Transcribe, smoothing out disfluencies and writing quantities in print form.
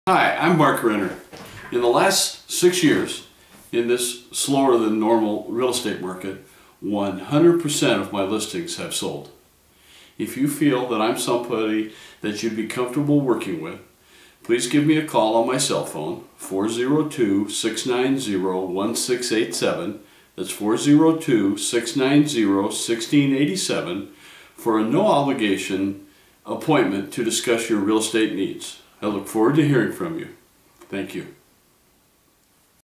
Hi, I'm Mark Renner. In the last 6 years, in this slower than normal real estate market, 100% of my listings have sold. If you feel that I'm somebody that you'd be comfortable working with, please give me a call on my cell phone, 402-690-1687. That's 402-690-1687 for a no-obligation appointment to discuss your real estate needs. I look forward to hearing from you. Thank you.